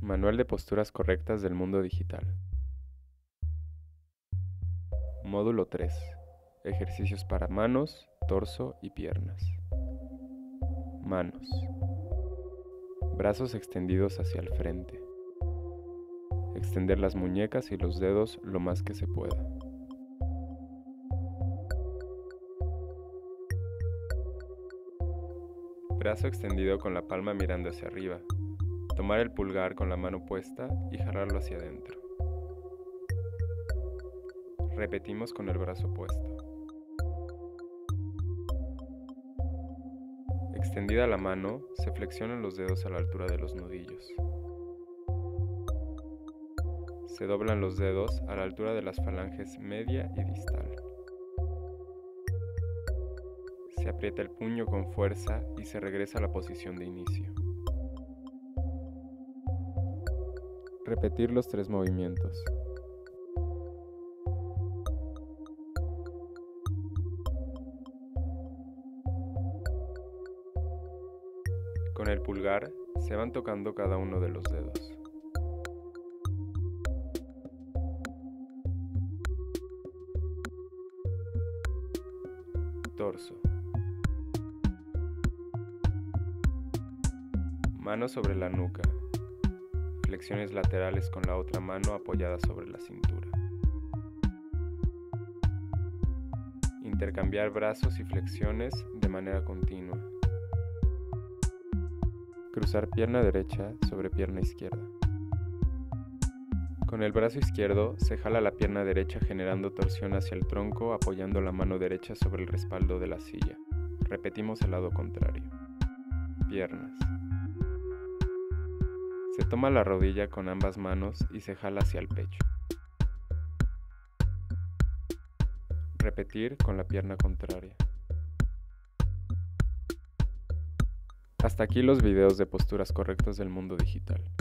Manual de posturas correctas del mundo digital. Módulo 3. Ejercicios para manos, torso y piernas. Manos. Brazos extendidos hacia el frente. Extender las muñecas y los dedos lo más que se pueda. Brazo extendido con la palma mirando hacia arriba. Tomar el pulgar con la mano puesta y jalarlo hacia adentro. Repetimos con el brazo puesto. Extendida la mano, se flexionan los dedos a la altura de los nudillos. Se doblan los dedos a la altura de las falanges media y distal. Se aprieta el puño con fuerza y se regresa a la posición de inicio. Repetir los 3 movimientos. Con el pulgar se van tocando cada uno de los dedos. Torso. Mano sobre la nuca. Flexiones laterales con la otra mano apoyada sobre la cintura. Intercambiar brazos y flexiones de manera continua. Cruzar pierna derecha sobre pierna izquierda. Con el brazo izquierdo se jala la pierna derecha generando torsión hacia el tronco apoyando la mano derecha sobre el respaldo de la silla. Repetimos el lado contrario. Piernas. Se toma la rodilla con ambas manos y se jala hacia el pecho. Repetir con la pierna contraria. Hasta aquí los videos de posturas correctas del mundo digital.